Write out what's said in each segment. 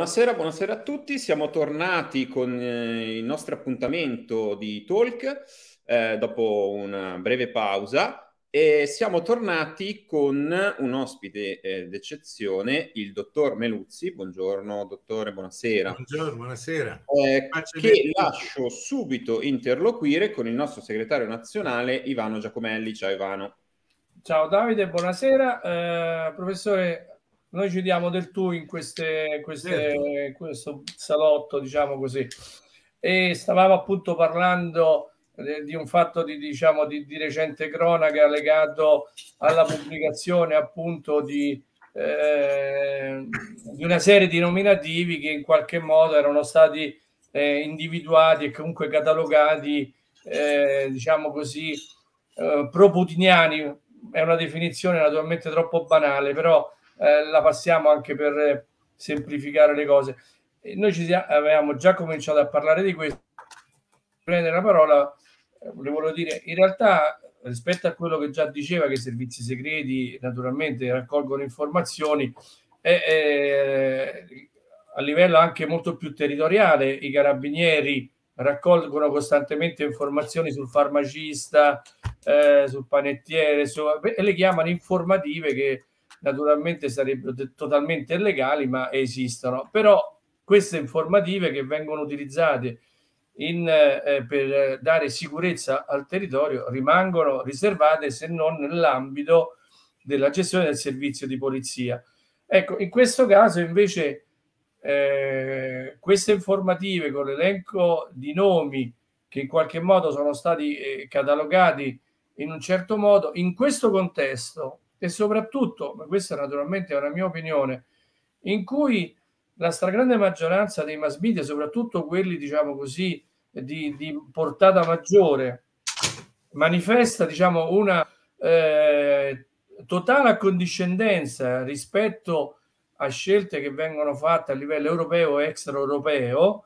Buonasera, buonasera a tutti. Siamo tornati con il nostro appuntamento di talk dopo una breve pausa e siamo tornati con un ospite d'eccezione, il dottor Meluzzi. Buongiorno, dottore, buonasera. Buongiorno, buonasera. Che lascio subito interloquire con il nostro segretario nazionale Ivano Giacomelli. Ciao Ivano. Ciao Davide, buonasera. Professore, noi ci diamo del tu in questo salotto, diciamo così, e stavamo appunto parlando di un fatto di recente cronaca legato alla pubblicazione appunto di una serie di nominativi che in qualche modo erano stati individuati e comunque catalogati, diciamo così, pro-putiniani. È una definizione naturalmente troppo banale, però la passiamo anche per semplificare le cose. E noi avevamo già cominciato a parlare di questo. Prendere la parola, volevo dire, in realtà rispetto a quello che già diceva, che i servizi segreti naturalmente raccolgono informazioni, a livello anche molto più territoriale, i carabinieri raccolgono costantemente informazioni sul farmacista, sul panettiere, e le chiamano informative, che naturalmente sarebbero totalmente illegali, ma esistono. Però queste informative che vengono utilizzate per dare sicurezza al territorio rimangono riservate, se non nell'ambito della gestione del servizio di polizia. Ecco, in questo caso invece queste informative con l'elenco di nomi che in qualche modo sono stati catalogati in un certo modo, in questo contesto, e soprattutto, ma questa naturalmente è una mia opinione, in cui la stragrande maggioranza dei mass media, soprattutto quelli, diciamo così, di portata maggiore, manifesta, diciamo, una totale accondiscendenza rispetto a scelte che vengono fatte a livello europeo e extraeuropeo.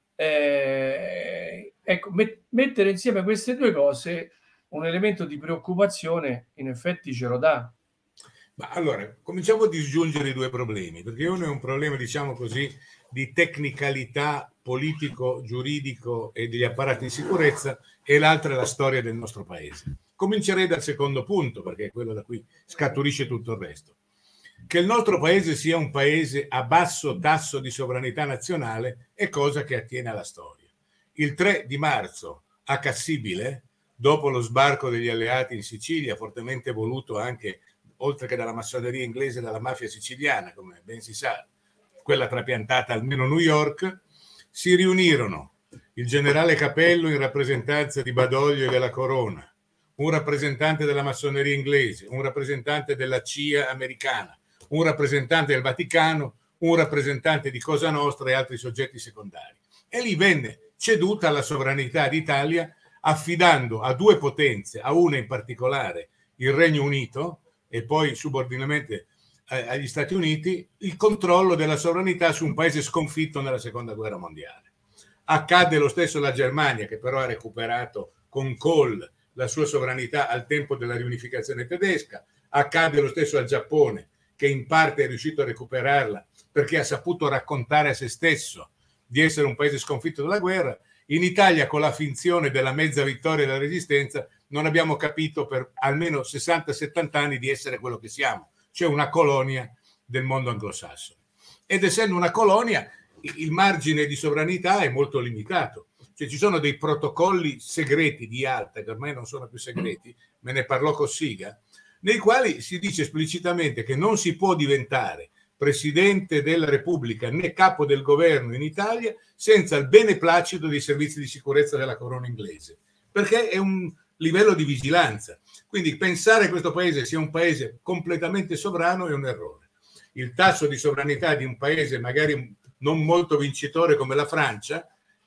Ecco, mettere insieme queste due cose, un elemento di preoccupazione in effetti ce lo dà. Ma allora, cominciamo a disgiungere i due problemi, perché uno è un problema, diciamo così, di tecnicalità politico-giuridico e degli apparati di sicurezza, e l'altra è la storia del nostro paese. Comincerei dal secondo punto, perché è quello da cui scaturisce tutto il resto. Che il nostro paese sia un paese a basso tasso di sovranità nazionale è cosa che attiene alla storia. Il 3 di marzo a Cassibile, dopo lo sbarco degli alleati in Sicilia, fortemente voluto anche, oltre che dalla massoneria inglese, dalla mafia siciliana, come ben si sa, quella trapiantata almeno a New York, si riunirono il generale Capello in rappresentanza di Badoglio e della Corona, un rappresentante della massoneria inglese, un rappresentante della CIA americana, un rappresentante del Vaticano, un rappresentante di Cosa Nostra e altri soggetti secondari. E lì venne ceduta la sovranità d'Italia, affidando a due potenze, a una in particolare, il Regno Unito, e poi subordinatamente agli Stati Uniti, il controllo della sovranità su un paese sconfitto nella Seconda Guerra Mondiale. Accadde lo stesso alla Germania, che però ha recuperato con Kohl la sua sovranità al tempo della riunificazione tedesca. Accadde lo stesso al Giappone, che in parte è riuscito a recuperarla perché ha saputo raccontare a se stesso di essere un paese sconfitto dalla guerra. In Italia, con la finzione della mezza vittoria della resistenza, non abbiamo capito per almeno 60-70 anni di essere quello che siamo, cioè una colonia del mondo anglosassone. Ed essendo una colonia, il margine di sovranità è molto limitato. Cioè, ci sono dei protocolli segreti di Yalta, che ormai non sono più segreti, me ne parlò Cossiga, nei quali si dice esplicitamente che non si può diventare Presidente della Repubblica né capo del governo in Italia senza il beneplacito dei servizi di sicurezza della corona inglese, perché è un livello di vigilanza. Quindi pensare che questo paese sia un paese completamente sovrano è un errore. Il tasso di sovranità di un paese magari non molto vincitore come la Francia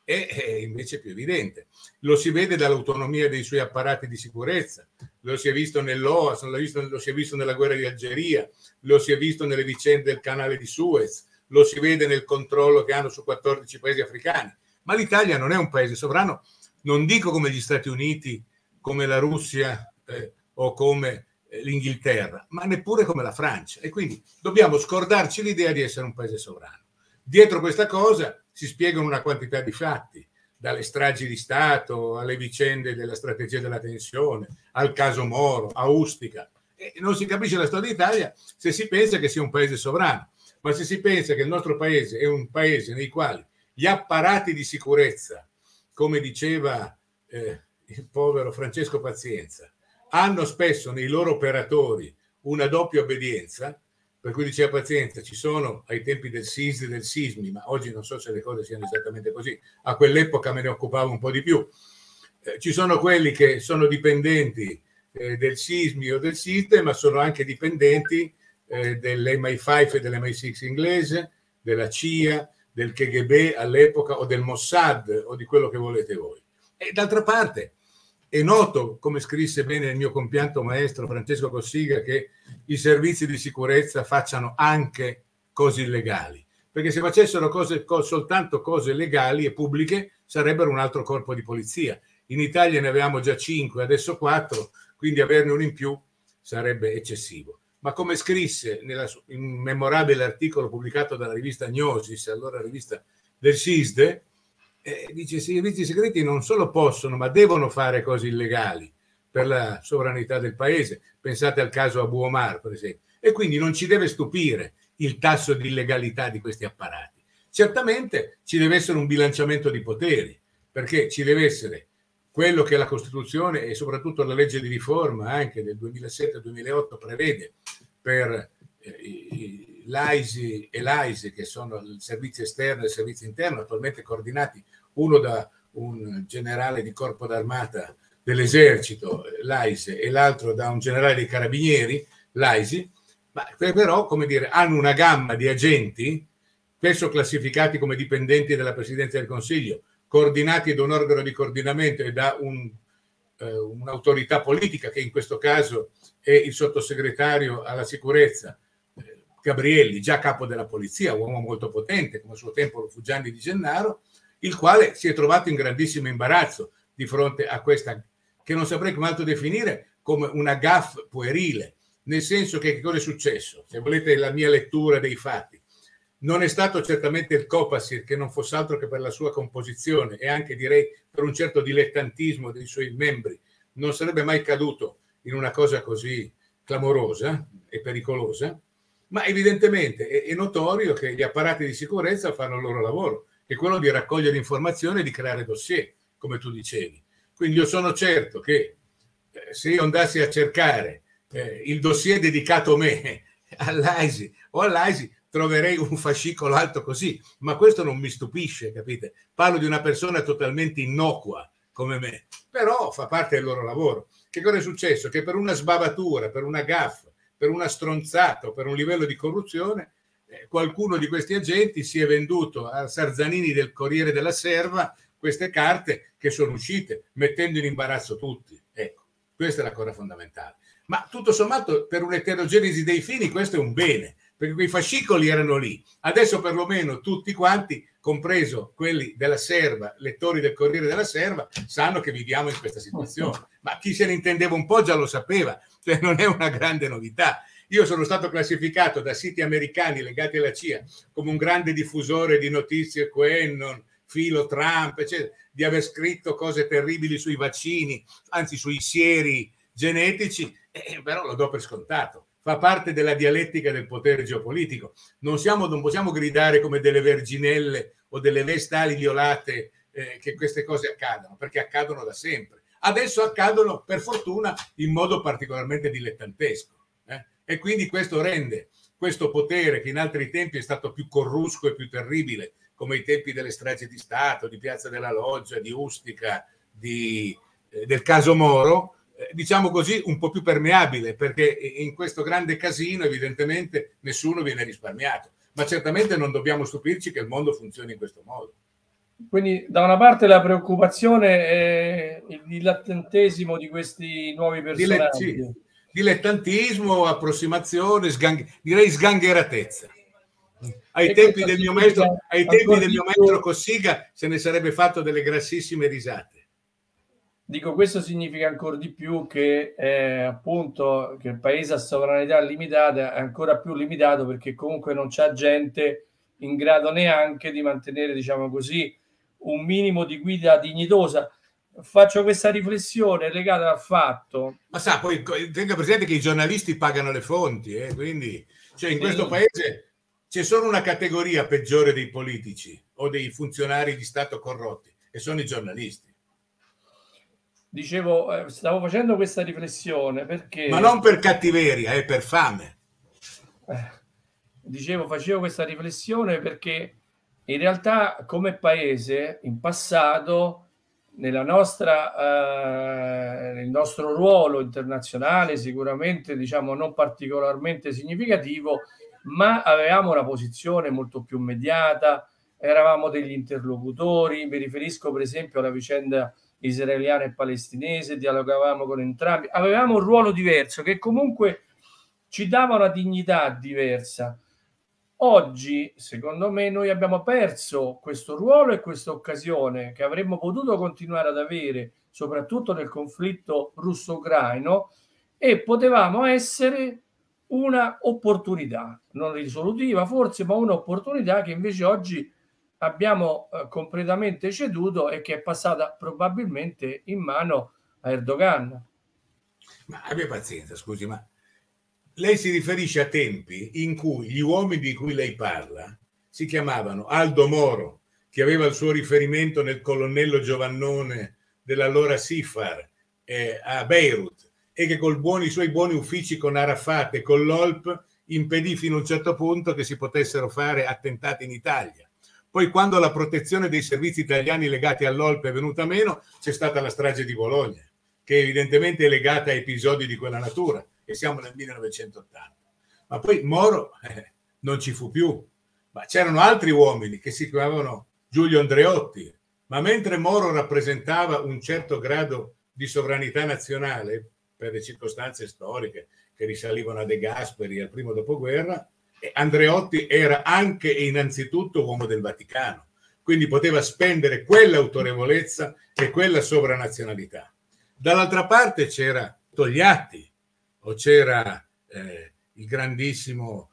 è invece più evidente. Lo si vede dall'autonomia dei suoi apparati di sicurezza, lo si è visto nell'OAS, lo si è visto nella guerra di Algeria, lo si è visto nelle vicende del canale di Suez, lo si vede nel controllo che hanno su 14 paesi africani. Ma l'Italia non è un paese sovrano, non dico come gli Stati Uniti, come la Russia o come l'Inghilterra, ma neppure come la Francia. E quindi dobbiamo scordarci l'idea di essere un paese sovrano. Dietro questa cosa si spiegano una quantità di fatti, dalle stragi di Stato alle vicende della strategia della tensione, al caso Moro, a Ustica. E non si capisce la storia d'Italia se si pensa che sia un paese sovrano, ma se si pensa che il nostro paese è un paese nei quali gli apparati di sicurezza, come diceva il povero Francesco Pazienza, hanno spesso nei loro operatori una doppia obbedienza, per cui diceva Pazienza, ci sono ai tempi del SISD e del SISMI, ma oggi non so se le cose siano esattamente così, a quell'epoca me ne occupavo un po' di più, ci sono quelli che sono dipendenti del SISMI o del SISD, ma sono anche dipendenti dell'MI5 e dell'MI6 inglese, della CIA, del KGB all'epoca o del Mossad o di quello che volete voi. E d'altra parte è noto, come scrisse bene il mio compianto maestro Francesco Cossiga, che i servizi di sicurezza facciano anche cose illegali, perché se facessero soltanto cose legali e pubbliche sarebbero un altro corpo di polizia. In Italia ne avevamo già 5, adesso 4, quindi averne uno in più sarebbe eccessivo. Ma come scrisse in un memorabile articolo pubblicato dalla rivista Gnosis, allora rivista del SISD, dice: i servizi segreti non solo possono, ma devono fare cose illegali per la sovranità del paese. Pensate al caso Abu Omar, per esempio. E quindi non ci deve stupire il tasso di illegalità di questi apparati. Certamente ci deve essere un bilanciamento di poteri, perché ci deve essere quello che la Costituzione e soprattutto la legge di riforma anche del 2007-2008 prevede per l'AISI e l'AISE, che sono il servizio esterno e il servizio interno, attualmente coordinati uno da un generale di corpo d'armata dell'esercito, l'AISE, e l'altro da un generale dei carabinieri, l'AISI, ma però, come dire, hanno una gamma di agenti, spesso classificati come dipendenti della Presidenza del Consiglio, coordinati da un organo di coordinamento e da un'autorità politica, che in questo caso è il sottosegretario alla sicurezza Gabrielli, già capo della polizia, uomo molto potente, come a suo tempo lo fu Gianni Di Gennaro, il quale si è trovato in grandissimo imbarazzo di fronte a questa, che non saprei come altro definire, come una gaffe puerile, nel senso che cosa è successo? Se volete la mia lettura dei fatti, non è stato certamente il Copasir, che non fosse altro che per la sua composizione e anche direi per un certo dilettantismo dei suoi membri, non sarebbe mai caduto in una cosa così clamorosa e pericolosa, ma evidentemente è notorio che gli apparati di sicurezza fanno il loro lavoro, che è quello di raccogliere informazioni e di creare dossier, come tu dicevi. Quindi io sono certo che se io andassi a cercare il dossier dedicato a me, all'AISI o all'AISI, troverei un fascicolo alto così, ma questo non mi stupisce, capite? Parlo di una persona totalmente innocua come me, però fa parte del loro lavoro. Che cosa è successo? Che per una sbavatura, per una gaffa, per una stronzata o per un livello di corruzione, qualcuno di questi agenti si è venduto a Sarzanini del Corriere della Serva queste carte che sono uscite, mettendo in imbarazzo tutti. Ecco, questa è la cosa fondamentale. Ma tutto sommato, per un'eterogenesi dei fini, questo è un bene, perché quei fascicoli erano lì. Adesso perlomeno tutti quanti, compreso quelli della Serva, lettori del Corriere della Serva, sanno che viviamo in questa situazione. Ma chi se ne intendeva un po' già lo sapeva, cioè non è una grande novità. Io sono stato classificato da siti americani legati alla CIA come un grande diffusore di notizie QAnon, filo Trump, eccetera, di aver scritto cose terribili sui vaccini, anzi sui sieri genetici, però lo do per scontato. Fa parte della dialettica del potere geopolitico. Non possiamo gridare come delle verginelle o delle vestali violate che queste cose accadano, perché accadono da sempre. Adesso accadono, per fortuna, in modo particolarmente dilettantesco. E quindi questo rende questo potere, che in altri tempi è stato più corrusco e più terribile, come i tempi delle stragi di Stato, di Piazza della Loggia, di Ustica, del caso Moro, diciamo così, un po' più permeabile, perché in questo grande casino evidentemente nessuno viene risparmiato, ma certamente non dobbiamo stupirci che il mondo funzioni in questo modo. Quindi da una parte la preoccupazione è il dilettantesimo di questi nuovi personaggi. Dilettantismo, approssimazione, direi sgangheratezza. Ai tempi del mio maestro Cossiga se ne sarebbe fatto delle grassissime risate. Dico, questo significa ancora di più che appunto che il paese a sovranità limitata è ancora più limitato, perché comunque non c'è gente in grado neanche di mantenere, diciamo così, un minimo di guida dignitosa. Faccio questa riflessione legata al fatto... Ma sa, poi tenga presente che i giornalisti pagano le fonti, quindi cioè, in questo paese c'è solo una categoria peggiore dei politici o dei funzionari di Stato corrotti, e sono i giornalisti. Dicevo, stavo facendo questa riflessione perché... Ma non per cattiveria, è per fame. Dicevo, facevo questa riflessione perché in realtà come paese, in passato, nel nostro ruolo internazionale, sicuramente diciamo non particolarmente significativo, ma avevamo una posizione molto più mediata, eravamo degli interlocutori. Mi riferisco per esempio alla vicenda israeliana e palestinese, dialogavamo con entrambi, avevamo un ruolo diverso che comunque ci dava una dignità diversa. Oggi, secondo me, noi abbiamo perso questo ruolo e questa occasione che avremmo potuto continuare ad avere, soprattutto nel conflitto russo-ucraino, e potevamo essere una opportunità, non risolutiva forse, ma un'opportunità che invece oggi abbiamo completamente ceduto e che è passata probabilmente in mano a Erdogan. Ma abbia pazienza, scusi, ma lei si riferisce a tempi in cui gli uomini di cui lei parla si chiamavano Aldo Moro, che aveva il suo riferimento nel colonnello Giovannone dell'allora Sifar a Beirut, e che i suoi buoni uffici con Arafat e con l'OLP impedì fino a un certo punto che si potessero fare attentati in Italia. Poi, quando la protezione dei servizi italiani legati all'OLP è venuta meno, c'è stata la strage di Bologna, che evidentemente è legata a episodi di quella natura, e siamo nel 1980. Ma poi Moro non ci fu più, ma c'erano altri uomini che si chiamavano Giulio Andreotti, ma mentre Moro rappresentava un certo grado di sovranità nazionale per le circostanze storiche che risalivano a De Gasperi al primo dopoguerra, Andreotti era anche e innanzitutto uomo del Vaticano, quindi poteva spendere quell'autorevolezza e quella sovranazionalità. Dall'altra parte c'era Togliatti, o c'era il grandissimo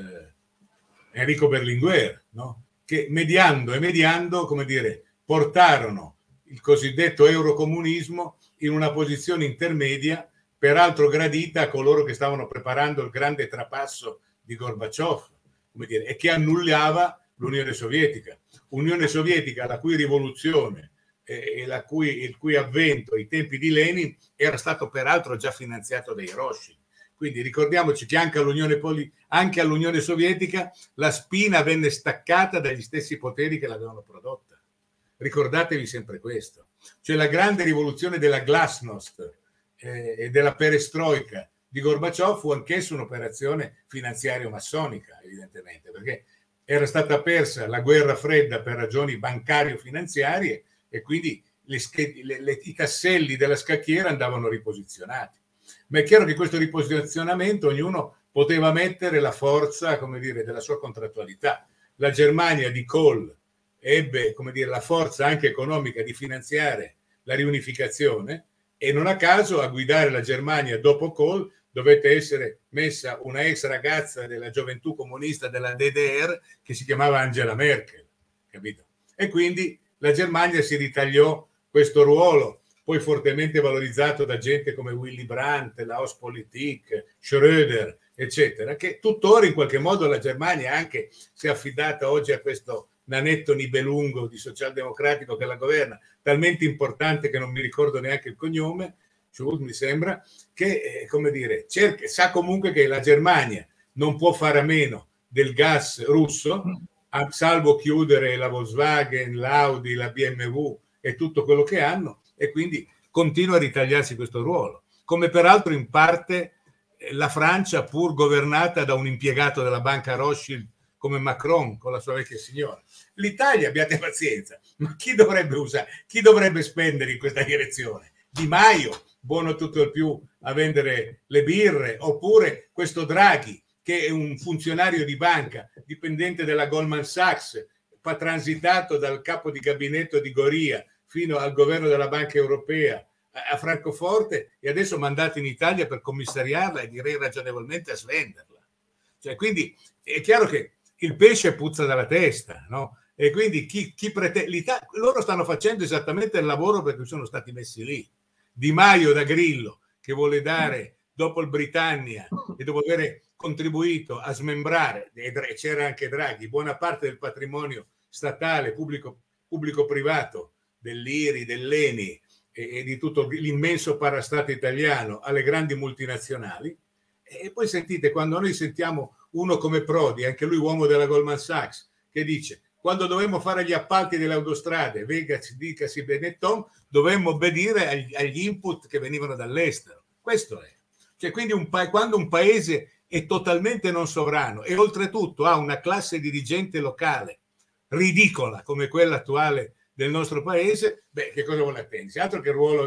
Enrico Berlinguer, no? Che mediando, come dire, portarono il cosiddetto eurocomunismo in una posizione intermedia, peraltro gradita a coloro che stavano preparando il grande trapasso di Gorbaciov, come dire, e che annullava l'Unione Sovietica. Unione Sovietica la cui rivoluzione e il cui avvento ai tempi di Lenin era stato peraltro già finanziato dai Rothschild. Quindi ricordiamoci che anche all'Unione Sovietica la spina venne staccata dagli stessi poteri che l'avevano prodotta. Ricordatevi sempre questo. Cioè la grande rivoluzione della glasnost e della perestroika di Gorbaciov fu anch'essa un'operazione finanziario-massonica, evidentemente, perché era stata persa la guerra fredda per ragioni bancario-finanziarie, e quindi i tasselli della scacchiera andavano riposizionati. Ma è chiaro che questo riposizionamento ognuno poteva mettere la forza, come dire, della sua contrattualità. La Germania di Kohl ebbe, come dire, la forza anche economica di finanziare la riunificazione, e non a caso a guidare la Germania dopo Kohl dovette essere messa una ex ragazza della gioventù comunista della DDR che si chiamava Angela Merkel, capito? E quindi la Germania si ritagliò questo ruolo, poi fortemente valorizzato da gente come Willy Brandt, la Ostpolitik, Schröder, eccetera, che tuttora in qualche modo la Germania anche si è affidata oggi a questo nanetto nibelungo di socialdemocratico che la governa, talmente importante che non mi ricordo neanche il cognome, Schulz mi sembra, che come dire, sa comunque che la Germania non può fare a meno del gas russo, salvo chiudere la Volkswagen, l'Audi, la BMW e tutto quello che hanno, e quindi continua a ritagliarsi questo ruolo, come peraltro in parte la Francia, pur governata da un impiegato della banca Rothschild come Macron con la sua vecchia signora. L'Italia, abbiate pazienza, ma chi dovrebbe spendere in questa direzione? Di Maio, buono tutto il più a vendere le birre, oppure questo Draghi, che è un funzionario di banca dipendente della Goldman Sachs, transitato dal capo di gabinetto di Goria fino al governo della Banca Europea a Francoforte, e adesso mandato in Italia per commissariarla e direi ragionevolmente a svenderla. Cioè, quindi è chiaro che il pesce puzza dalla testa, no? E quindi loro stanno facendo esattamente il lavoro perché sono stati messi lì. Di Maio da Grillo, che vuole dare, dopo il Britannia, e dopo aver contribuito a smembrare, e c'era anche Draghi, buona parte del patrimonio statale, pubblico-privato, dell'IRI, dell'ENI e di tutto l'immenso parastato italiano alle grandi multinazionali. E poi sentite, quando noi sentiamo uno come Prodi, anche lui uomo della Goldman Sachs, che dice: quando dovevamo fare gli appalti delle autostrade, Vegas, Dicasi, Benetton, dovevamo obbedire agli input che venivano dall'estero. Questo è. Cioè, quindi quando un paese è totalmente non sovrano e oltretutto ha una classe dirigente locale ridicola come quella attuale del nostro paese, beh, che cosa vuole pensi? Altro che ruolo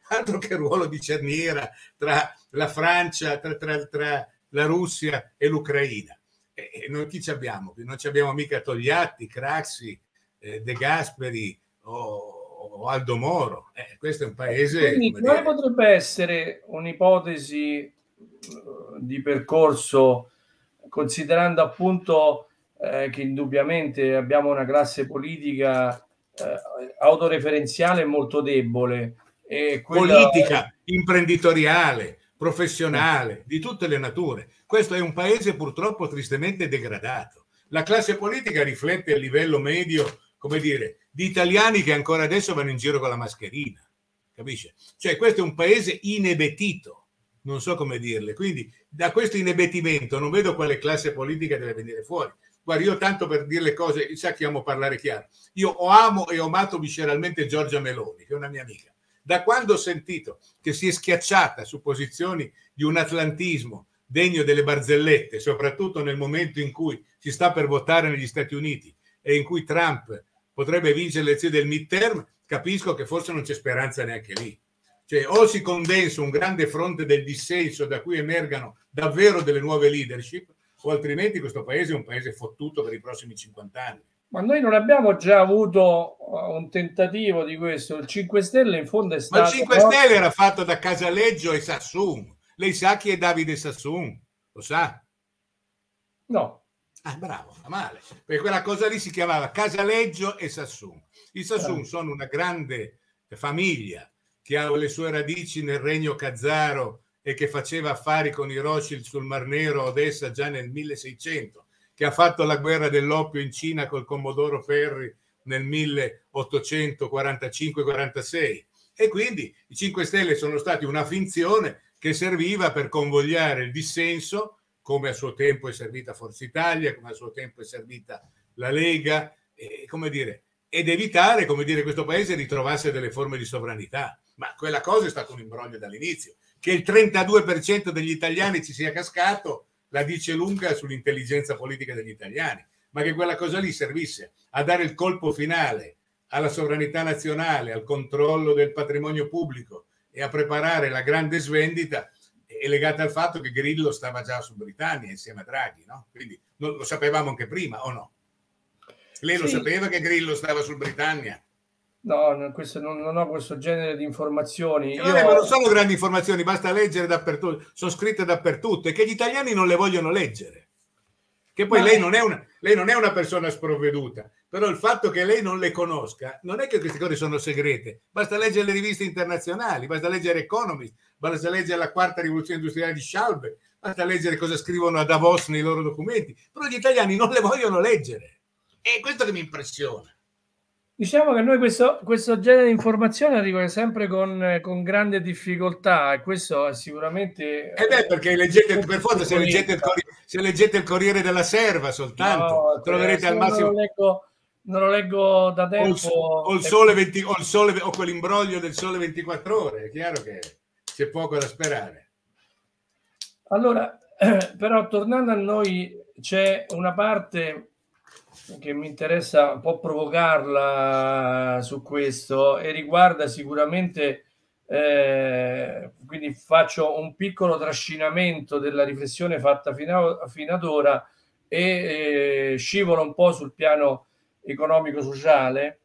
di cerniera tra la Francia, tra la Russia e l'Ucraina. E noi chi ci abbiamo? Non ci abbiamo mica Togliatti, Craxi, De Gasperi o Aldo Moro. Questo è un paese... Quindi quale potrebbe essere un'ipotesi di percorso, considerando appunto che indubbiamente abbiamo una classe politica autoreferenziale molto debole, e politica, imprenditoriale, professionale, di tutte le nature. Questo è un paese purtroppo tristemente degradato. La classe politica riflette il livello medio, come dire, di italiani che ancora adesso vanno in giro con la mascherina, capisce? Cioè questo è un paese inebetito, non so come dirle. Quindi da questo inebetimento non vedo quale classe politica deve venire fuori. Guarda, io tanto per dire le cose, sa che amo parlare chiaro, io amo e ho amato visceralmente Giorgia Meloni, che è una mia amica. Da quando ho sentito che si è schiacciata su posizioni di un atlantismo degno delle barzellette, soprattutto nel momento in cui si sta per votare negli Stati Uniti e in cui Trump potrebbe vincere le elezioni del midterm, capisco che forse non c'è speranza neanche lì. Cioè, o si condensa un grande fronte del dissenso da cui emergano davvero delle nuove leadership, o altrimenti questo paese è un paese fottuto per i prossimi 50 anni. Ma noi non abbiamo già avuto un tentativo di questo? Il 5 Stelle in fondo è stato... Ma il 5 Stelle era fatto da Casaleggio e Sassoon. Lei sa chi è Davide Sassoon? Lo sa? No. Ah, bravo, male. Perché quella cosa lì si chiamava Casaleggio e Sassoon. I Sassoon sono una grande famiglia che ha le sue radici nel regno khazaro e che faceva affari con i Rothschild sul Mar Nero a Odessa già nel 1600, che ha fatto la guerra dell'oppio in Cina col Commodoro Perry nel 1845-46. E quindi i 5 Stelle sono stati una finzione che serviva per convogliare il dissenso, come a suo tempo è servita Forza Italia, come a suo tempo è servita la Lega, come dire, ed evitare, come dire, questo paese ritrovasse delle forme di sovranità. Ma quella cosa è stato un imbroglio dall'inizio. Che il 32% degli italiani ci sia cascato la dice lunga sull'intelligenza politica degli italiani, ma che quella cosa lì servisse a dare il colpo finale alla sovranità nazionale, al controllo del patrimonio pubblico e a preparare la grande svendita è legata al fatto che Grillo stava già su Britannia insieme a Draghi, no? Quindi lo sapevamo anche prima, o no? Lei lo sapeva che Grillo stava sul Britannia? No, non ho questo genere di informazioni. Ma non sono grandi informazioni, basta leggere dappertutto, sono scritte dappertutto, e che gli italiani non le vogliono leggere. Che poi lei non è una persona sprovveduta, però il fatto che lei non le conosca non è che queste cose sono segrete, basta leggere le riviste internazionali, basta leggere Economist, basta leggere la quarta rivoluzione industriale di Schwab, basta leggere cosa scrivono a Davos nei loro documenti, però gli italiani non le vogliono leggere. È questo che mi impressiona. Diciamo che noi questo genere di informazioni arriva sempre con grande difficoltà, e questo è sicuramente... perché leggete, per forza, se leggete il Corriere della Serva soltanto, troverete al massimo... Non lo leggo da tempo. O quell'imbroglio del Sole 24 Ore, è chiaro che c'è poco da sperare. Allora, però tornando a noi, c'è una parte che mi interessa un po' provocarla su questo, e riguarda sicuramente, quindi faccio un piccolo trascinamento della riflessione fatta fino ad ora e scivolo un po' sul piano economico-sociale.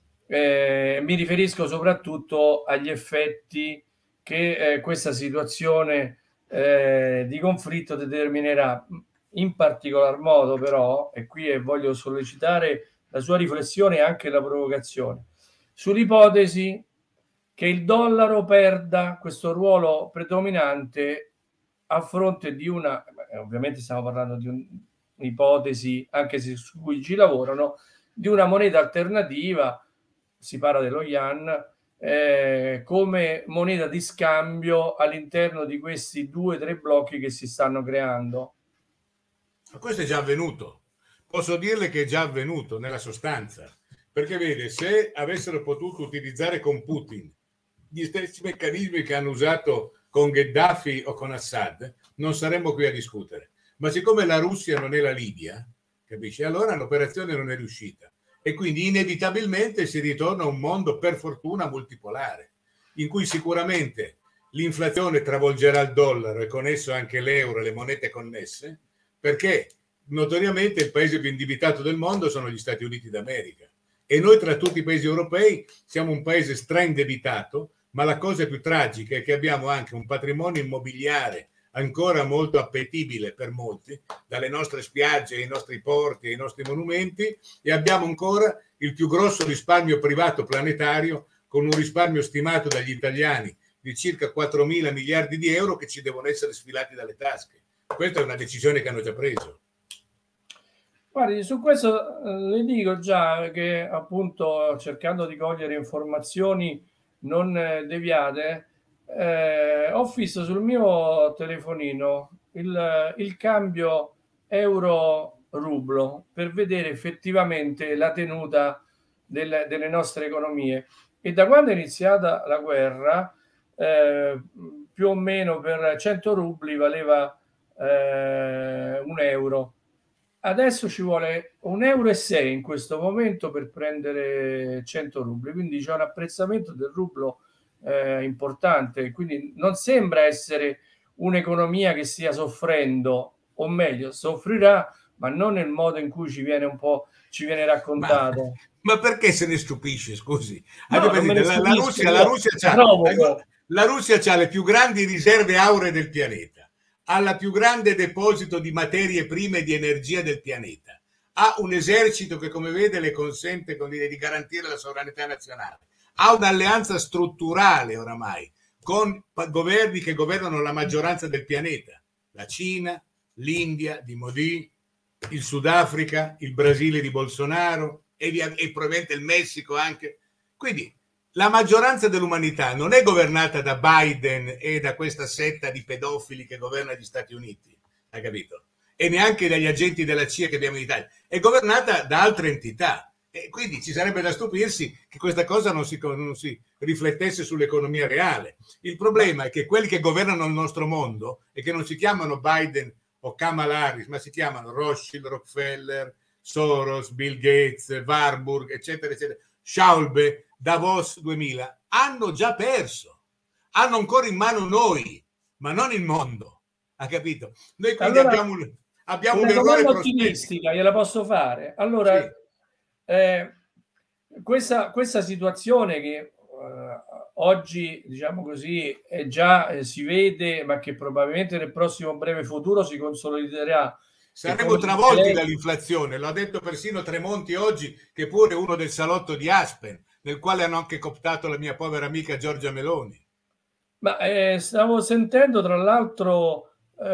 Mi riferisco soprattutto agli effetti che questa situazione di conflitto determinerà. in particolar modo però, e qui voglio sollecitare la sua riflessione e anche la provocazione, sull'ipotesi che il dollaro perda questo ruolo predominante a fronte di una, ovviamente stiamo parlando di un'ipotesi, anche se su cui ci lavorano, di una moneta alternativa, si parla dello yuan, come moneta di scambio all'interno di questi 2 o 3 blocchi che si stanno creando. Ma questo è già avvenuto. Posso dirle che è già avvenuto nella sostanza, perché vede, se avessero potuto utilizzare con Putin gli stessi meccanismi che hanno usato con Gheddafi o con Assad, non saremmo qui a discutere. Ma siccome la Russia non è la Libia, capisci? Allora l'operazione non è riuscita. E quindi inevitabilmente si ritorna a un mondo, per fortuna, multipolare, in cui sicuramente l'inflazione travolgerà il dollaro e con esso anche l'euro e le monete connesse, perché notoriamente il paese più indebitato del mondo sono gli Stati Uniti d'America. E noi tra tutti i paesi europei siamo un paese straindebitato, ma la cosa più tragica è che abbiamo anche un patrimonio immobiliare ancora molto appetibile per molti, dalle nostre spiagge ai nostri porti ai nostri monumenti, e abbiamo ancora il più grosso risparmio privato planetario, con un risparmio stimato dagli italiani di circa 4.000 miliardi di euro che ci devono essere sfilati dalle tasche. Questa è una decisione che hanno già preso. Guardi, su questo le dico già che, appunto, cercando di cogliere informazioni non deviate, ho fisso sul mio telefonino il cambio euro-rublo per vedere effettivamente la tenuta delle nostre economie. E da quando è iniziata la guerra, più o meno per 100 rubli valeva 1 euro. Adesso ci vuole 1,06 euro in questo momento per prendere 100 rubli, quindi c'è un apprezzamento del rublo importante, quindi non sembra essere un'economia che stia soffrendo, o meglio, soffrirà, ma non nel modo in cui ci viene raccontato. Ma perché se ne stupisce, scusi? No, la Russia ha le più grandi riserve auree del pianeta, ha il più grande deposito di materie prime e di energia del pianeta, ha un esercito che, come vede, le consente di garantire la sovranità nazionale, ha un'alleanza strutturale oramai con governi che governano la maggioranza del pianeta, la Cina, l'India di Modi, il Sudafrica, il Brasile di Bolsonaro e probabilmente il Messico anche. Quindi la maggioranza dell'umanità non è governata da Biden e da questa setta di pedofili che governa gli Stati Uniti, hai capito? E neanche dagli agenti della CIA che abbiamo in Italia, è governata da altre entità. E quindi ci sarebbe da stupirsi che questa cosa non si riflettesse sull'economia reale. Il problema è che quelli che governano il nostro mondo e che non si chiamano Biden o Kamala Harris, ma si chiamano Rothschild, Rockefeller, Soros, Bill Gates, Warburg, eccetera, eccetera, Schäuble, Davos 2000, hanno già perso. Hanno ancora in mano noi, ma non il mondo. Ha capito? Noi quindi allora, abbiamo un errore ottimistica, gliela posso fare. Allora, sì. Questa situazione che oggi, diciamo così, è già si vede, ma che probabilmente nel prossimo breve futuro si consoliderà. Saremo travolti dall'inflazione, l'ha detto persino Tremonti oggi, che pure è uno del salotto di Aspen, nel quale hanno anche cooptato la mia povera amica Giorgia Meloni. Ma stavo sentendo, tra l'altro,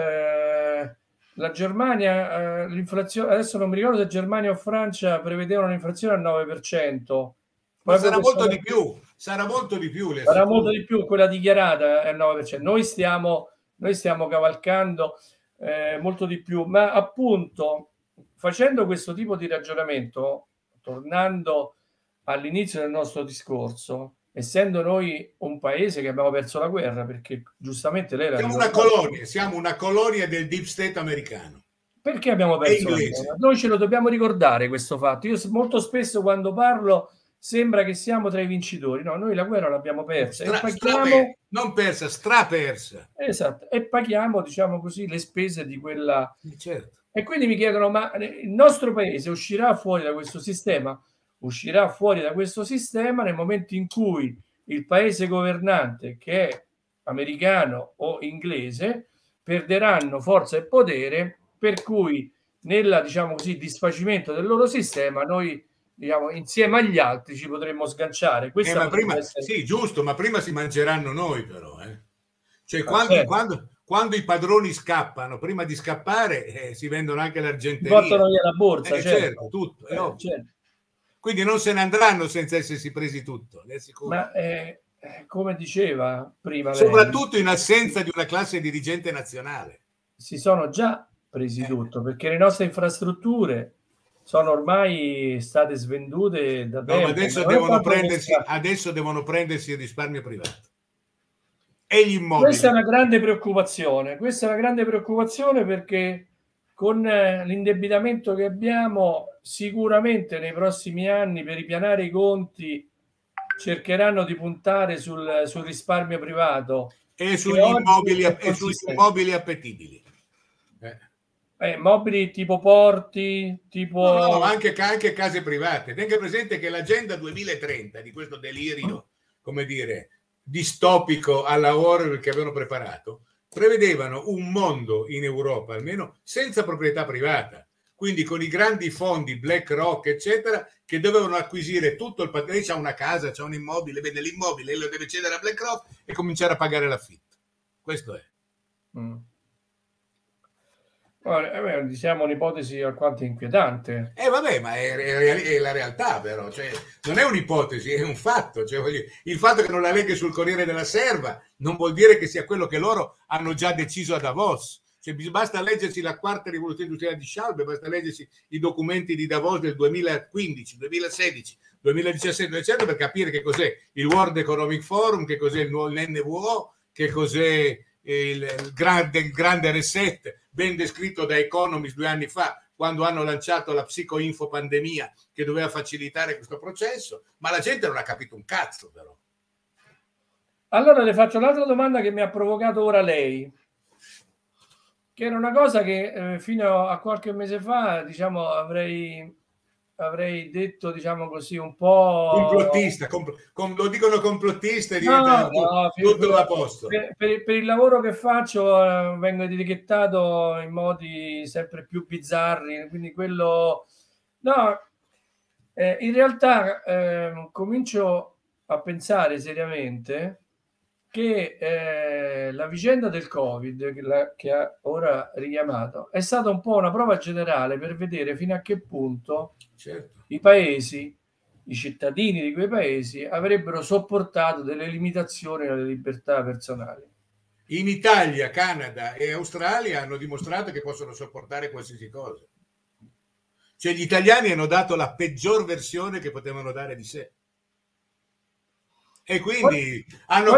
la Germania, l'inflazione, adesso non mi ricordo se Germania o Francia prevedevano un'inflazione al 9%. Ma sarà molto di più, sarà molto di più. Sarà molto di più, quella dichiarata è al 9%. Noi stiamo cavalcando molto di più, ma appunto facendo questo tipo di ragionamento, tornando all'inizio del nostro discorso, essendo noi un paese che abbiamo perso la guerra, perché giustamente lei siamo una colonia del deep state americano. Perché abbiamo perso la guerra? Noi ce lo dobbiamo ricordare questo fatto. Io molto spesso quando parlo sembra che siamo tra i vincitori. No, noi la guerra l'abbiamo persa e paghiamo... non persa, strapersa. Esatto, e paghiamo, diciamo così, le spese di quella... Certo. E quindi mi chiedono, ma il nostro paese uscirà fuori da questo sistema? Uscirà fuori da questo sistema nel momento in cui il paese governante, che è americano o inglese, perderanno forza e potere per cui nel, diciamo così, disfacimento del loro sistema noi, diciamo, insieme agli altri ci potremmo sganciare. Questa ma prima, essere... sì, giusto, ma prima si mangeranno noi però, Cioè, certo. quando i padroni scappano, prima di scappare si vendono anche l'argenteria. Portano via la borsa, certo, tutto, è ovvio. Certo. Quindi non se ne andranno senza essersi presi tutto, è sicuro. Ma come diceva prima soprattutto lei, in assenza di una classe dirigente nazionale. Si sono già presi tutto, perché le nostre infrastrutture sono ormai state svendute da tempo. Ma adesso devono prendersi il risparmio privato e gli immobili. Questa è una grande preoccupazione, perché con l'indebitamento che abbiamo, sicuramente nei prossimi anni, per ripianare i conti, cercheranno di puntare sul risparmio privato e sugli immobili appetibili. Mobili tipo porti, tipo... No, anche case private. Tenga presente che l'agenda 2030 di questo delirio, come dire, distopico alla Orwell che avevano preparato, prevedevano un mondo in Europa almeno senza proprietà privata, quindi con i grandi fondi BlackRock eccetera che dovevano acquisire tutto il patrimonio. C'ha una casa, c'ha un immobile, vende l'immobile, lo deve cedere a BlackRock e cominciare a pagare l'affitto. Questo è. Diciamo un'ipotesi alquanto inquietante. Vabbè, ma è la realtà, però, cioè, non è un'ipotesi, è un fatto. Cioè, il fatto che non la leghi sul Corriere della Serva non vuol dire che sia quello che loro hanno già deciso a Davos. Cioè, basta leggersi la quarta rivoluzione industriale di Schwab, basta leggersi i documenti di Davos del 2015, 2016, 2017, eccetera, per capire che cos'è il World Economic Forum, che cos'è il NWO, che cos'è il grande reset, ben descritto da Economist 2 anni fa, quando hanno lanciato la psicoinfopandemia che doveva facilitare questo processo, ma la gente non ha capito un cazzo, però. Allora le faccio un'altra domanda che mi ha provocato ora lei, che era una cosa che fino a qualche mese fa, diciamo, avrei detto, diciamo così, un po' complottista, lo dicono complottista e diventa tutto a posto. Per il lavoro che faccio vengo etichettato in modi sempre più bizzarri, quindi quello in realtà comincio a pensare seriamente che la vicenda del Covid che ha ora richiamato è stata un po' una prova generale per vedere fino a che punto i paesi, i cittadini di quei paesi avrebbero sopportato delle limitazioni alle libertà personali. In Italia, Canada e Australia hanno dimostrato che possono sopportare qualsiasi cosa. Cioè gli italiani hanno dato la peggior versione che potevano dare di sé. E quindi hanno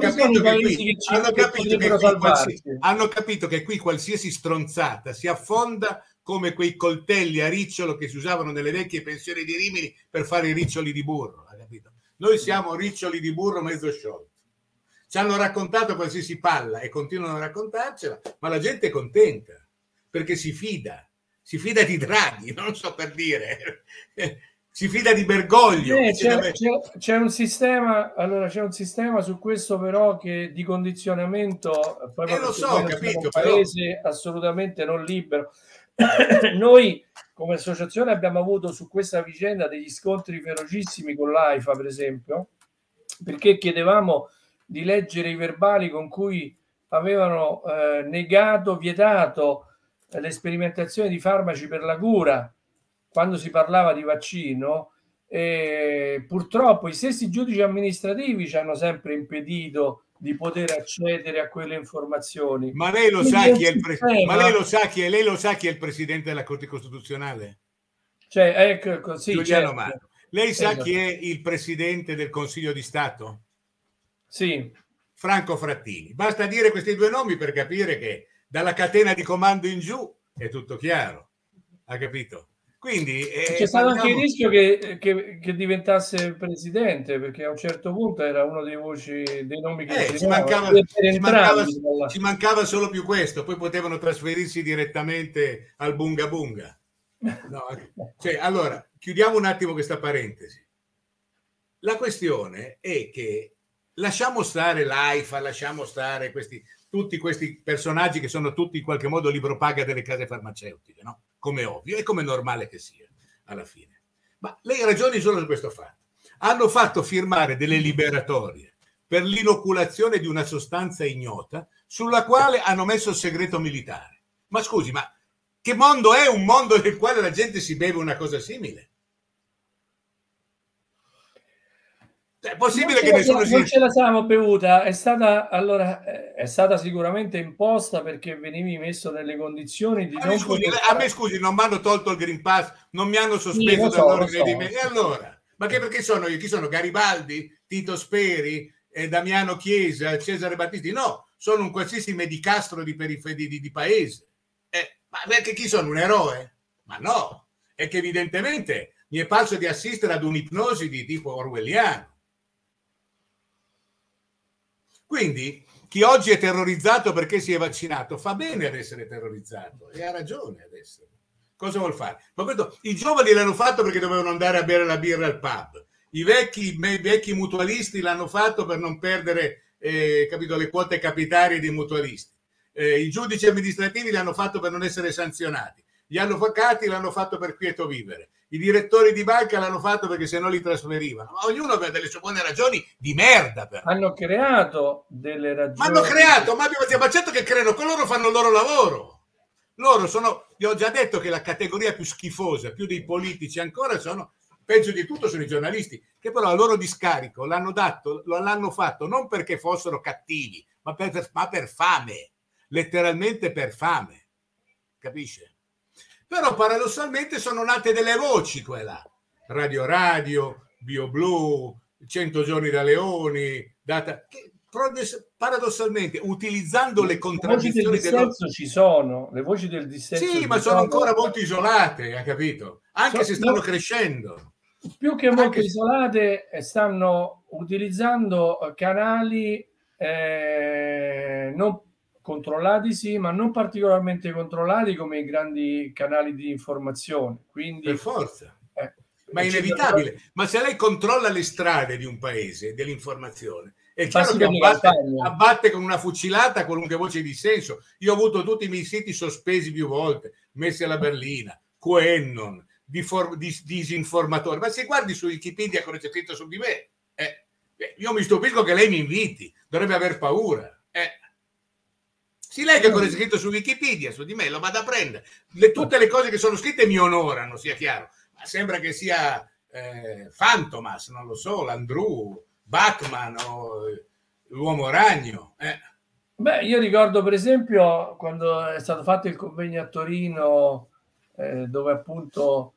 capito che qui qualsiasi stronzata si affonda come quei coltelli a ricciolo che si usavano nelle vecchie pensioni di Rimini per fare i riccioli di burro. Capito? Noi siamo riccioli di burro mezzo sciolti. Ci hanno raccontato qualsiasi palla e continuano a raccontarcela, ma la gente è contenta perché si fida di Draghi, non so per dire. Si fida di Bergoglio. C'è un sistema, su questo però che di condizionamento lo so, capito, un paese però assolutamente non libero. Noi come associazione abbiamo avuto su questa vicenda degli scontri ferocissimi con l'AIFA, per esempio, perché chiedevamo di leggere i verbali con cui avevano vietato le sperimentazioni di farmaci per la cura quando si parlava di vaccino. Purtroppo i stessi giudici amministrativi ci hanno sempre impedito di poter accedere a quelle informazioni. Ma lei lo sa chi è lei lo sa chi è il presidente della Corte Costituzionale? Cioè, ecco, sì, Giuliano Amato. Lei sa chi è il presidente del Consiglio di Stato? Sì. Franco Frattini. Basta dire questi due nomi per capire che dalla catena di comando in giù è tutto chiaro. Ha capito? Quindi c'è stato anche il rischio che diventasse presidente, perché a un certo punto era uno dei nomi che ci mancava solo più questo, poi potevano trasferirsi direttamente al Bunga Bunga. No, cioè, allora, chiudiamo un attimo questa parentesi. La questione è che lasciamo stare l'AIFA, lasciamo stare questi tutti questi personaggi che sono tutti in qualche modo libro paga delle case farmaceutiche, no? Come ovvio e come normale che sia alla fine. Ma lei ragioni solo su questo fatto. Hanno fatto firmare delle liberatorie per l'inoculazione di una sostanza ignota sulla quale hanno messo il segreto militare. Ma scusi, ma che mondo è un mondo nel quale la gente si beve una cosa simile? È possibile che nessuno non ce la siamo bevuta, è stata sicuramente imposta perché venivi messo nelle condizioni di non scusi, a me scusi, non mi hanno tolto il Green Pass, non mi hanno sospeso dall'ordine di me. E allora? Ma che perché sono io? Chi sono? Garibaldi, Tito Speri, Damiano Chiesa, Cesare Battisti? No, sono un qualsiasi medicastro di paese. Ma perché chi sono? Un eroe? Ma no, è che evidentemente mi è parso di assistere ad un'ipnosi di tipo orwelliano. Quindi chi oggi è terrorizzato perché si è vaccinato fa bene ad essere terrorizzato e ha ragione ad essere. Cosa vuol fare? Ma questo, i giovani l'hanno fatto perché dovevano andare a bere la birra al pub. I vecchi mutualisti l'hanno fatto per non perdere capito, le quote capitarie dei mutualisti. I giudici amministrativi l'hanno fatto per non essere sanzionati. Gli avvocati l'hanno fatto per quieto vivere. I direttori di banca l'hanno fatto perché se no li trasferivano. Ma ognuno aveva delle sue buone ragioni di merda. Però. Hanno creato delle ragioni. Ma hanno creato, ma certo che creano, loro fanno il loro lavoro. Loro sono, vi ho già detto che la categoria più schifosa, più dei politici ancora sono, peggio di tutto sono i giornalisti, che però a loro discarico l'hanno fatto non perché fossero cattivi, ma per fame, letteralmente per fame. Capisce? Però paradossalmente sono nate delle voci qua e là. Radio, BioBlu, 100 giorni da Leoni, che paradossalmente utilizzando le contraddizioni del dissenso ci sono, le voci del dissenso sì, ma sono ancora molto isolate, ha capito? Anche se stanno crescendo. Più che molto isolate, stanno utilizzando canali non controllati, sì, ma non particolarmente controllati come i grandi canali di informazione. Quindi, per forza. Ma è inevitabile. Ma se lei controlla le strade di un paese, dell'informazione, è chiaro che abbatte con una fucilata qualunque voce di dissenso. Io ho avuto tutti i miei siti sospesi più volte, messi alla berlina, QAnon, disinformatori. Ma se guardi su Wikipedia cosa c'è scritto su di me, io mi stupisco che lei mi inviti, dovrebbe aver paura. Si legga cosa c'è scritto su Wikipedia, su di me, lo vado a prendere. Tutte le cose che sono scritte mi onorano, sia chiaro. Ma sembra che sia Fantomas, non lo so, Landru, Bachmann o l'Uomo Ragno. Beh, io ricordo per esempio quando è stato fatto il convegno a Torino dove appunto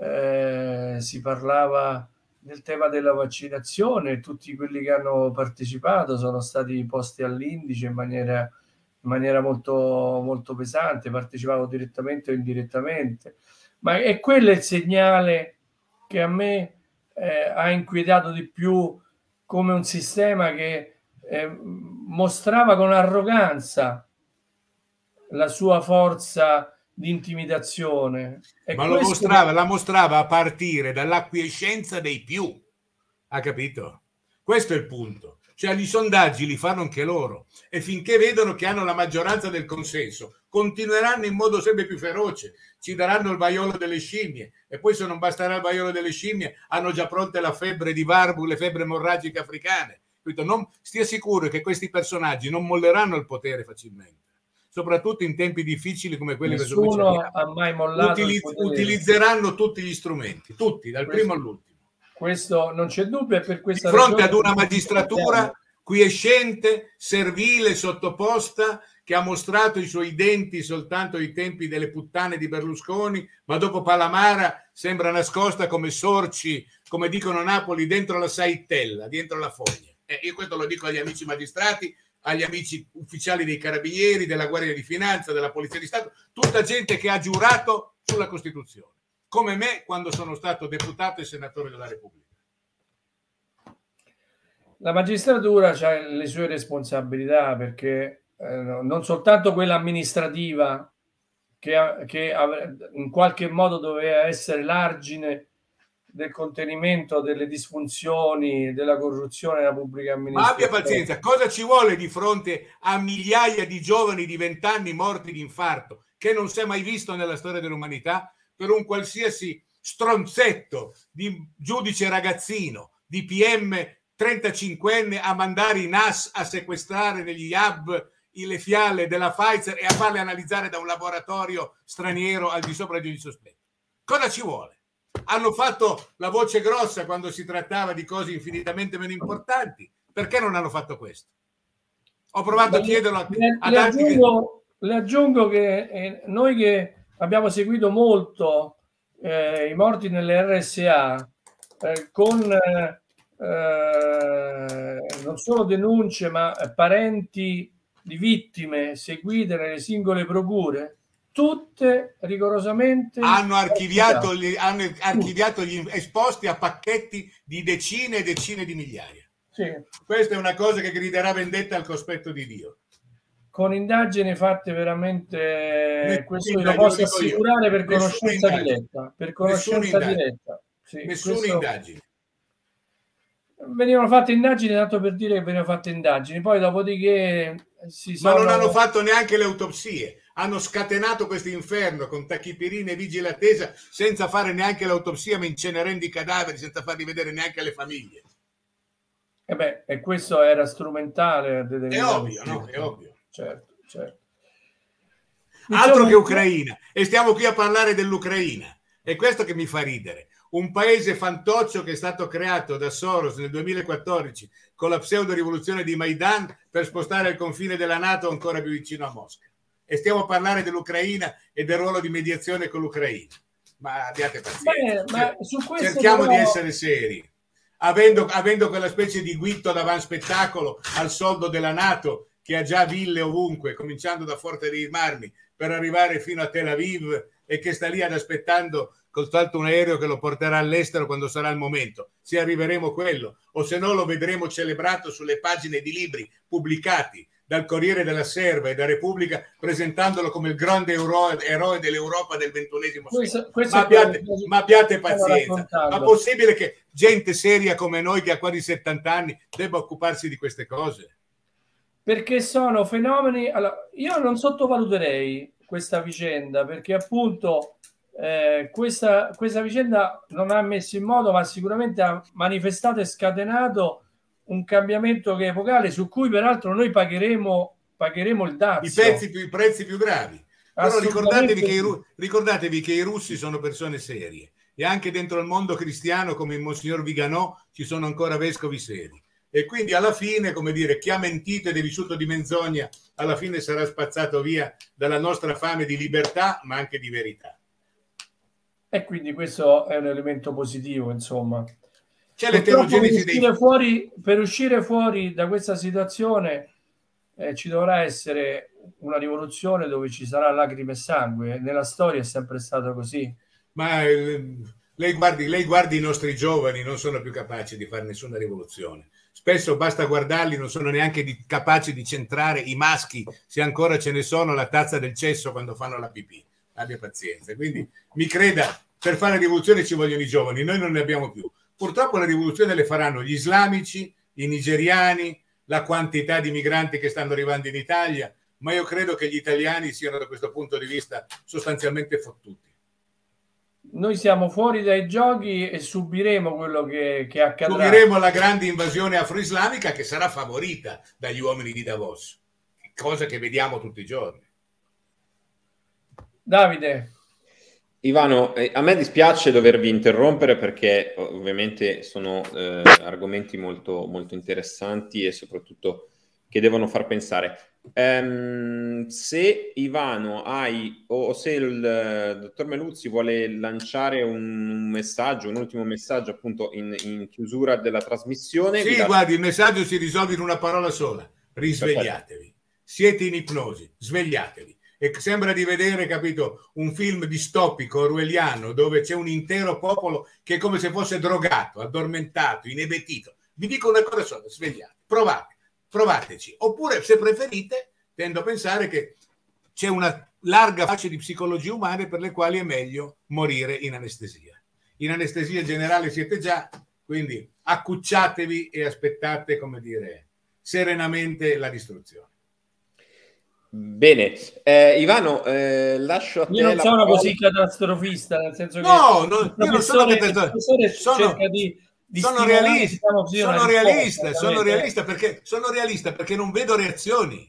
si parlava del tema della vaccinazione, tutti quelli che hanno partecipato sono stati posti all'indice in maniera molto, molto pesante, partecipavo direttamente o indirettamente, ma è quello il segnale che a me ha inquietato di più, come un sistema che mostrava con arroganza la sua forza di intimidazione. Ma la mostrava a partire dall'acquiescenza dei più, ha capito? Questo è il punto. Cioè gli sondaggi li fanno anche loro e finché vedono che hanno la maggioranza del consenso continueranno in modo sempre più feroce, ci daranno il vaiolo delle scimmie e poi se non basterà il vaiolo delle scimmie hanno già pronte la febbre di Warburg, le febbre emorragiche africane. Non stia sicuro che questi personaggi non molleranno il potere facilmente, soprattutto in tempi difficili come quelli che ha mai mollato utilizzeranno tutti gli strumenti, tutti, dal primo all'ultimo. Questo non c'è dubbio, e per questa di fronte ad una magistratura quiescente, servile, sottoposta, che ha mostrato i suoi denti soltanto ai tempi delle puttane di Berlusconi, ma dopo Palamara sembra nascosta come sorci, come dicono a Napoli, dentro la saettella, dentro la foglia. Io questo lo dico agli amici magistrati, agli amici ufficiali dei Carabinieri, della Guardia di Finanza, della Polizia di Stato, tutta gente che ha giurato sulla Costituzione, come me quando sono stato deputato e senatore della Repubblica. La magistratura ha le sue responsabilità, perché non soltanto quella amministrativa che in qualche modo doveva essere l'argine del contenimento delle disfunzioni, della corruzione della pubblica Ma amministrazione. abbia pazienza, cosa ci vuole di fronte a migliaia di giovani di 20 anni morti di infarto, che non si è mai visto nella storia dell'umanità, per un qualsiasi stronzetto di giudice ragazzino, di PM 35enne a mandare i NAS a sequestrare negli hub le fiale della Pfizer e a farle analizzare da un laboratorio straniero al di sopra di ogni sospetto? Cosa ci vuole? Hanno fatto la voce grossa quando si trattava di cose infinitamente meno importanti. Perché non hanno fatto questo? Ho provato a chiederlo a tanti. Le aggiungo che noi che abbiamo seguito molto i morti nelle RSA con non solo denunce ma parenti di vittime seguite nelle singole procure, tutte rigorosamente hanno archiviato gli esposti a pacchetti di decine e decine di migliaia. Sì. Questa è una cosa che griderà vendetta al cospetto di Dio. Con indagini fatte veramente, questo lo posso assicurare per conoscenza diretta. Per conoscenza diretta. Sì, nessuna indagine. Venivano fatte indagini tanto per dire che venivano fatte indagini, poi dopodiché ma non hanno fatto neanche le autopsie. Hanno scatenato questo inferno con tachipirine e vigili attesa senza fare neanche l'autopsia, ma incenerendo i cadaveri senza farli vedere neanche alle famiglie. E questo era strumentale. È ovvio, no? È ovvio. Certo. Altro che Ucraina. E stiamo qui a parlare dell'Ucraina. È questo che mi fa ridere. Un paese fantoccio che è stato creato da Soros nel 2014 con la pseudo rivoluzione di Maidan per spostare il confine della NATO ancora più vicino a Mosca. E stiamo a parlare dell'Ucraina e del ruolo di mediazione con l'Ucraina. Ma abbiate pazienza. Ma su questo cerchiamo di essere seri. Avendo quella specie di guitto d'avanzpettacolo al soldo della NATO che ha già ville ovunque, cominciando da Forte dei Marmi per arrivare fino a Tel Aviv e che sta lì ad aspettando soltanto un aereo che lo porterà all'estero quando sarà il momento. Se arriveremo a quello, o se no lo vedremo celebrato sulle pagine di libri pubblicati dal Corriere della Serva e da Repubblica, presentandolo come il grande eroe dell'Europa del XXI secolo. Ma abbiate pazienza. Ma è possibile che gente seria come noi, che ha quasi 70 anni, debba occuparsi di queste cose? Perché sono fenomeni. Allora, io non sottovaluterei questa vicenda, perché appunto questa vicenda non ha messo in moto, ma sicuramente ha manifestato e scatenato un cambiamento che è epocale, su cui peraltro noi pagheremo il dazio. I prezzi più gravi. Però ricordatevi che i russi sono persone serie, e anche dentro il mondo cristiano, come il Monsignor Viganò, ci sono ancora vescovi seri. E quindi alla fine, come dire, chi ha mentito ed è vissuto di menzogna, alla fine sarà spazzato via dalla nostra fame di libertà, ma anche di verità. E quindi questo è un elemento positivo, insomma. C'è l'eterogenesi per uscire fuori da questa situazione ci dovrà essere una rivoluzione dove ci sarà lacrime e sangue. Nella storia è sempre stato così. Ma lei guardi i nostri giovani, non sono più capaci di fare nessuna rivoluzione. Spesso basta guardarli, non sono neanche capaci di centrare i maschi, se ancora ce ne sono, la tazza del cesso quando fanno la pipì. Abbia pazienza. Quindi mi creda, per fare la rivoluzione ci vogliono i giovani, noi non ne abbiamo più. Purtroppo la rivoluzione le faranno gli islamici, i nigeriani, la quantità di migranti che stanno arrivando in Italia, ma io credo che gli italiani siano da questo punto di vista sostanzialmente fottuti. Noi siamo fuori dai giochi e subiremo quello che accadrà. Subiremo la grande invasione afro-islamica che sarà favorita dagli uomini di Davos, cosa che vediamo tutti i giorni. Davide. Ivano, a me dispiace dovervi interrompere perché ovviamente sono argomenti molto, molto interessanti e soprattutto che devono far pensare. Se Ivano o se il dottor Meluzzi vuole lanciare un messaggio, un ultimo messaggio appunto in chiusura della trasmissione. Sì, guardi, il messaggio si risolve in una parola sola: risvegliatevi. Perfetto. Siete in ipnosi, svegliatevi. E sembra di vedere, capito, un film distopico orwelliano dove c'è un intero popolo che è come se fosse drogato, addormentato, inebetito. Vi dico una cosa sola: svegliate, provateci. Oppure, se preferite, tendo a pensare che c'è una larga fascia di psicologie umane per le quali è meglio morire in anestesia. in anestesia generale siete già, quindi accucciatevi e aspettate, come dire, serenamente la distruzione. Bene, Ivano, lascio a te Io non la sono parola. così catastrofista, nel senso che No, il io non sono professore cerca di sono stimolare, realista, diciamo così, una sono realista, risposta, sono realista perché non vedo reazioni.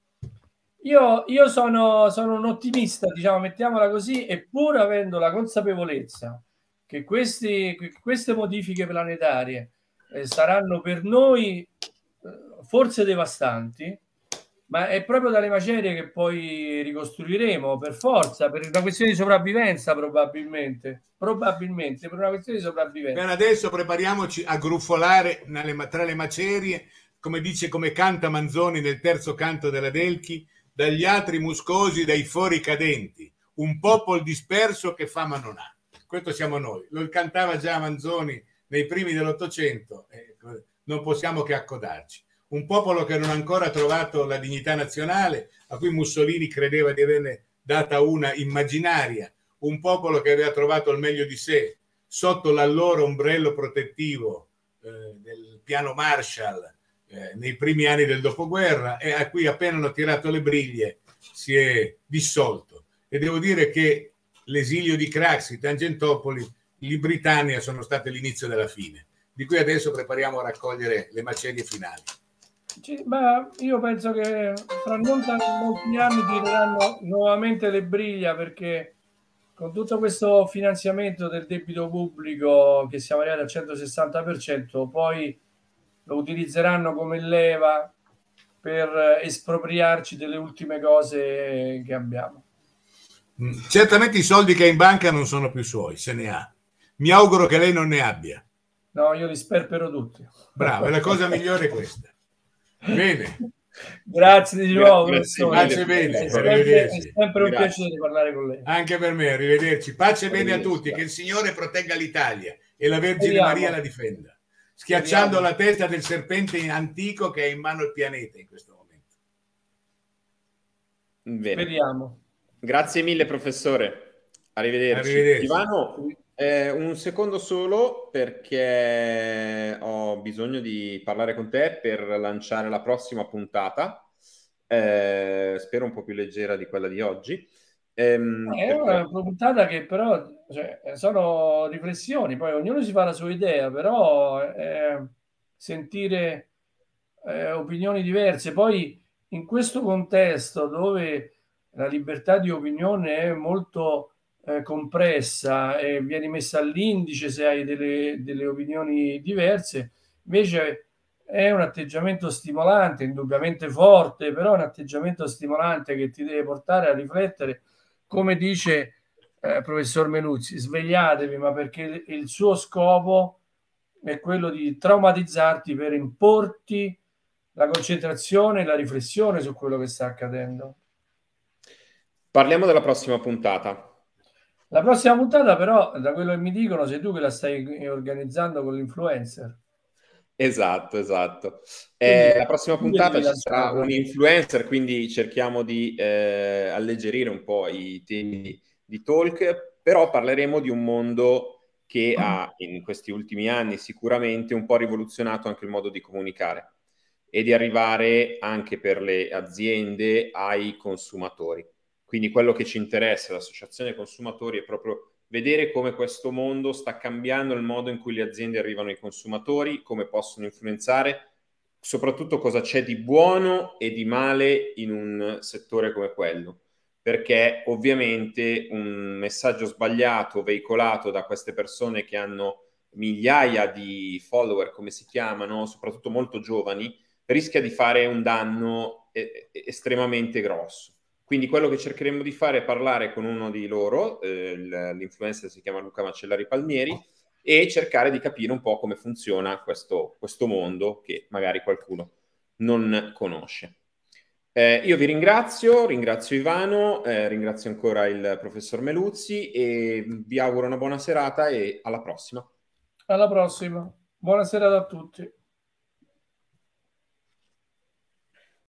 Io sono un ottimista, diciamo, mettiamola così, e pur avendo la consapevolezza che queste modifiche planetarie saranno per noi forse devastanti, ma è proprio dalle macerie che poi ricostruiremo per forza, per una questione di sopravvivenza probabilmente per una questione di sopravvivenza. Per adesso prepariamoci a gruffolare tra le macerie, come canta Manzoni nel terzo canto della Delchi, dagli atri muscosi, dai fori cadenti, un popolo disperso che fama non ha. Questo siamo noi. Lo cantava già Manzoni nei primi dell'Ottocento, non possiamo che accodarci. Un popolo che non ha ancora trovato la dignità nazionale, a cui Mussolini credeva di averne data una immaginaria, un popolo che aveva trovato il meglio di sé sotto l'allora ombrello protettivo del piano Marshall nei primi anni del dopoguerra, e a cui appena hanno tirato le briglie si è dissolto. E devo dire che l'esilio di Craxi, Tangentopoli, in Britannia sono state l'inizio della fine, di cui adesso prepariamo a raccogliere le macerie finali. Ma io penso che fra non molti anni tireranno nuovamente le briglie, perché con tutto questo finanziamento del debito pubblico che siamo arrivati al 160%, poi lo utilizzeranno come leva per espropriarci delle ultime cose che abbiamo. Certamente i soldi che ha in banca non sono più suoi, se ne ha. Mi auguro che lei non ne abbia. No, io li sperpero tutti. Bravo, è la cosa migliore questa. Bene. Grazie di nuovo, Pace bene, è sempre un piacere parlare con lei. Anche per me, arrivederci. Pace bene a tutti, che il Signore protegga l'Italia e la Vergine Maria la difenda, schiacciando la testa del serpente antico che è in mano il pianeta in questo momento. Bene. Vediamo. Grazie mille, professore. Arrivederci. Ivano, un secondo solo, perché ho bisogno di parlare con te per lanciare la prossima puntata. Spero un po' più leggera di quella di oggi. È una puntata che però sono riflessioni, poi ognuno si fa la sua idea, però sentire opinioni diverse. Poi in questo contesto dove la libertà di opinione è molto compressa e viene messa all'indice se hai delle opinioni diverse, invece è un atteggiamento stimolante, indubbiamente forte, però è un atteggiamento stimolante che ti deve portare a riflettere, come dice professor Meluzzi, svegliatevi, ma perché il suo scopo è quello di traumatizzarti per importi la concentrazione e la riflessione su quello che sta accadendo. Parliamo della prossima puntata. La prossima puntata, però, da quello che mi dicono, sei tu che la stai organizzando con l'influencer. Esatto. Quindi, la prossima puntata ci sarà un influencer, quindi cerchiamo di alleggerire un po' i temi di talk, però parleremo di un mondo che ha in questi ultimi anni sicuramente un po' rivoluzionato anche il modo di comunicare e di arrivare anche per le aziende ai consumatori. Quindi quello che ci interessa, l'associazione consumatori, è proprio vedere come questo mondo sta cambiando il modo in cui le aziende arrivano ai consumatori, come possono influenzare, soprattutto cosa c'è di buono e di male in un settore come quello. Perché ovviamente un messaggio sbagliato veicolato da queste persone che hanno migliaia di follower, come si chiamano, soprattutto molto giovani, rischia di fare un danno estremamente grosso. Quindi quello che cercheremo di fare è parlare con uno di loro, l'influencer si chiama Luca Macellari Palmieri, e cercare di capire un po' come funziona questo mondo che magari qualcuno non conosce. Io vi ringrazio Ivano, ringrazio ancora il professor Meluzzi e vi auguro una buona serata e alla prossima. Alla prossima. Buonasera a tutti.